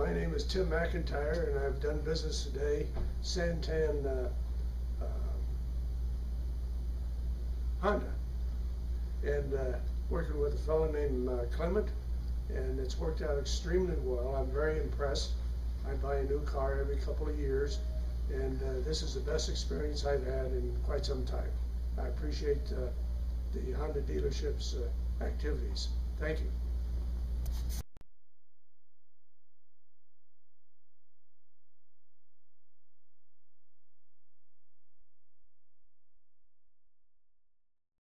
My name is Tim McIntyre, and I've done business today, SanTan Honda, and working with a fellow named Clement, and it's worked out extremely well. I'm very impressed. I buy a new car every couple of years, and this is the best experience I've had in quite some time. I appreciate the Honda dealership's activities. Thank you.